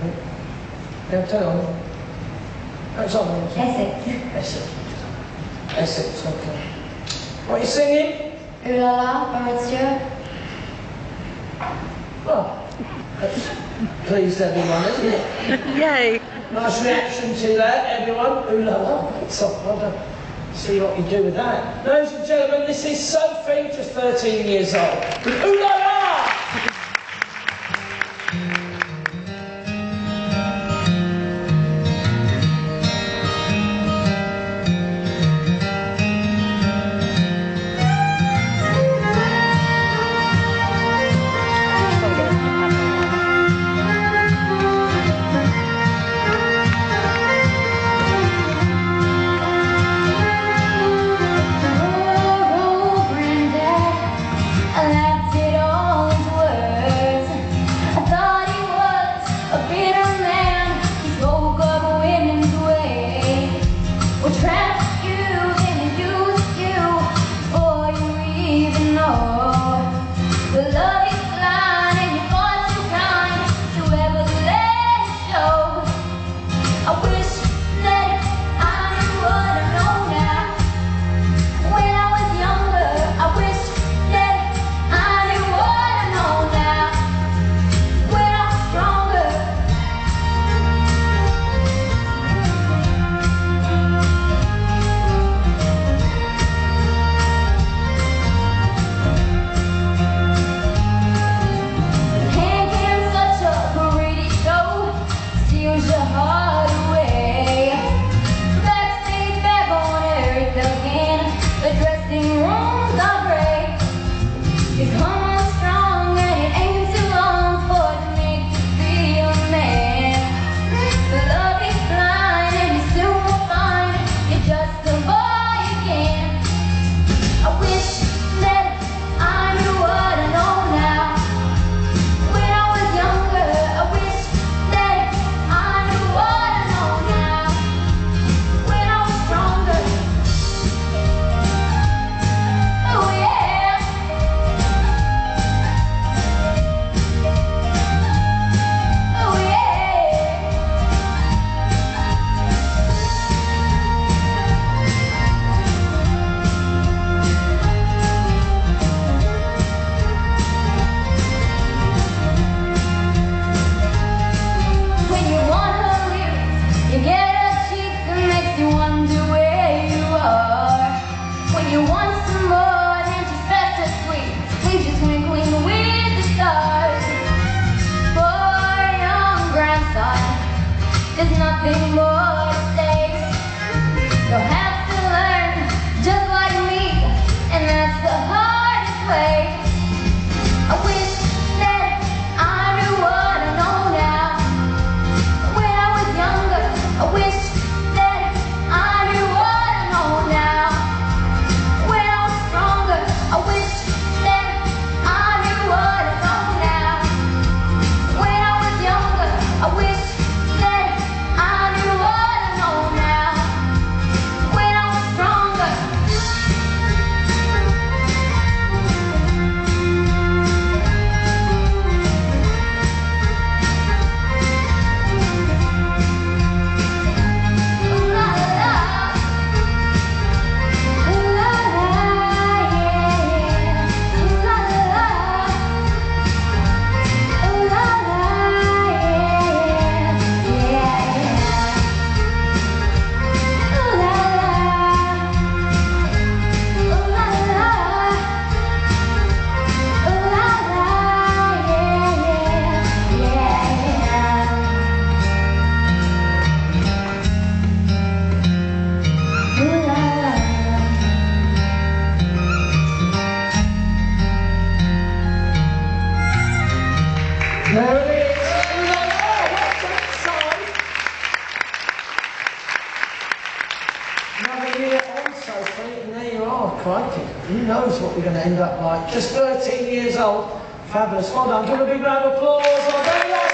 Yeah, tell on. What's on? Essex. Essex. Essex, okay. What are you singing? Ooh La La by Rod Stewart. Oh, that's pleased everyone, isn't it? Yay! Nice reaction to that, everyone. Ooh la la. So, well done. See what you do with that. Ladies and gentlemen, this is Sophie, just 13 years old, with Ooh La La! There's nothing more to say. You'll have to learn just like me, and that's the hardest way. I wish that I knew what I know now. When I was younger, I wish that I knew what I know now. When I was stronger, I wish that I knew what I know now. When I was younger, I wish There it is! Ooh la la! What's that side? Another year on, Sophie, and there you are, crikey. Who knows what we're going to end up like? Just 13 years old. Fabulous. Well done. Give a big round of applause.